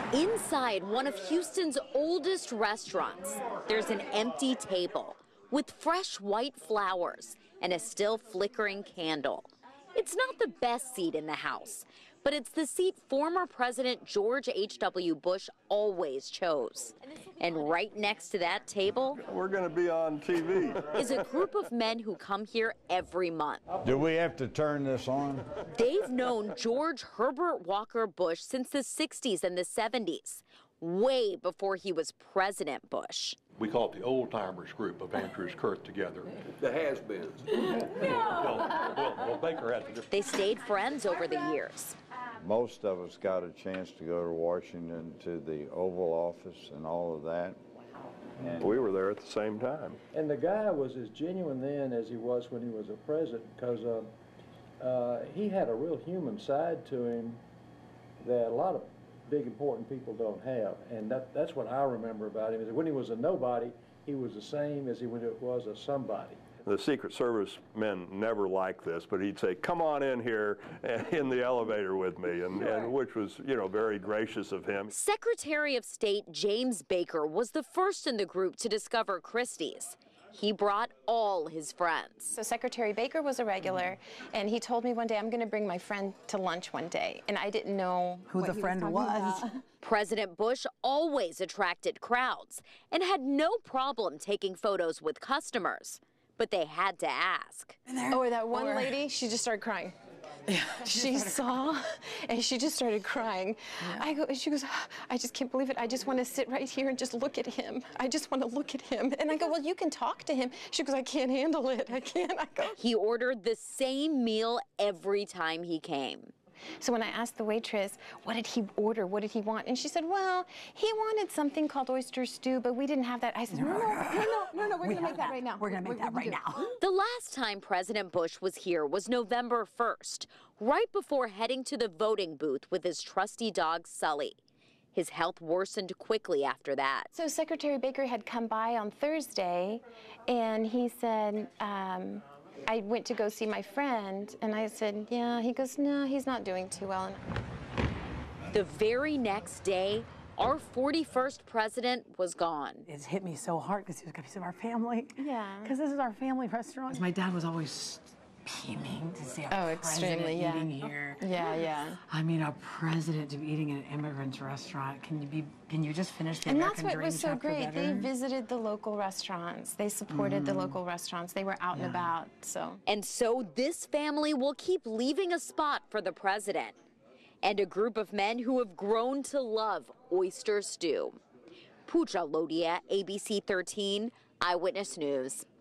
Inside one of Houston's oldest restaurants, there's an empty table with fresh white flowers and a still flickering candle. It's not the best seat in the house, but it's the seat former President George H.W. Bush always chose. And right next to that table, we're going to be on TV, is a group of men who come here every month. Do we have to turn this on? They've known George Herbert Walker Bush since the 60s and the 70s, way before he was President Bush. We call it the old-timers group of Andrews Kurth together. The has-beens. Well, Baker had to. They stayed friends over the years. Most of us got a chance to go to Washington to the Oval Office and all of that. and we were there at the same time. And the guy was as genuine then as he was when he was a president, because he had a real human side to him that a lot of big important people don't have, and that's what I remember about him. Is that when he was a nobody, he was the same as he was a somebody. The Secret Service men never liked this, but he'd say, "Come on in here in the elevator with me," and which was, you know, very gracious of him. Secretary of State James Baker was the first in the group to discover Christie's. He brought all his friends. So Secretary Baker was a regular, and he told me one day, "I'm going to bring my friend to lunch one day," and I didn't know who the friend was. President Bush always attracted crowds and had no problem taking photos with customers, but they had to ask. Oh, that one lady, she just started crying. Yeah, she saw, and she just started crying. Yeah. She goes, "I just can't believe it. I just want to sit right here and just look at him. I just want to look at him." And I go, "Well, you can talk to him." She goes, "I can't handle it. I can't." I go. He ordered the same meal every time he came. So when I asked the waitress, what did he order? What did he want? And she said, "Well, he wanted something called oyster stew, but we didn't have that." I said, no, we're going to make that right now. We're going to make that right now. The last time President Bush was here was November 1st, right before heading to the voting booth with his trusty dog, Sully. His health worsened quickly after that. So Secretary Baker had come by on Thursday, and he said, I went to go see my friend, and I said, "Yeah." He goes, "No, he's not doing too well." The very next day, our 41st president was gone. It's hit me so hard because he was going to be our family. Yeah. Because this is our family restaurant. My dad was always beaming to see our president eating here. Yeah. I mean, a president to be eating in an immigrant's restaurant. Can you just finish the American dream? And that's what was so great. They visited the local restaurants. They supported the local restaurants. They were out and about. And so this family will keep leaving a spot for the president and a group of men who have grown to love oyster stew. Pooja Lodia, ABC 13, Eyewitness News.